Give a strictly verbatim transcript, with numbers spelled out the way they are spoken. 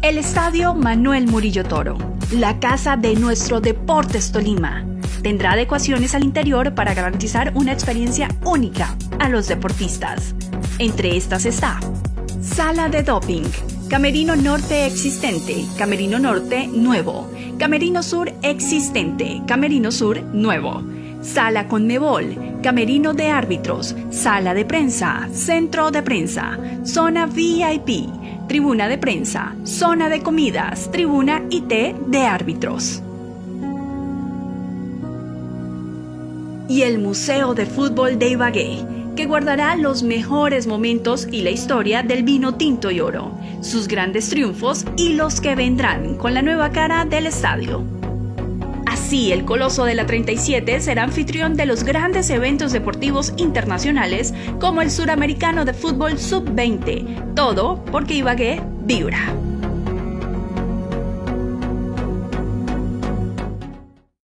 El Estadio Manuel Murillo Toro, la casa de nuestro Deportes Tolima, tendrá adecuaciones al interior para garantizar una experiencia única a los deportistas. Entre estas está: sala de doping, camerino norte existente, camerino norte nuevo, camerino sur existente, camerino sur nuevo, sala Conmebol, camerino de árbitros, sala de prensa, centro de prensa, zona V I P, tribuna de prensa, zona de comidas, tribuna y té de árbitros. Y el Museo de Fútbol de Ibagué, que guardará los mejores momentos y la historia del vino tinto y oro, sus grandes triunfos y los que vendrán con la nueva cara del estadio. Así, el Coloso de la treinta y siete será anfitrión de los grandes eventos deportivos internacionales como el Suramericano de Fútbol sub veinte, todo porque Ibagué vibra.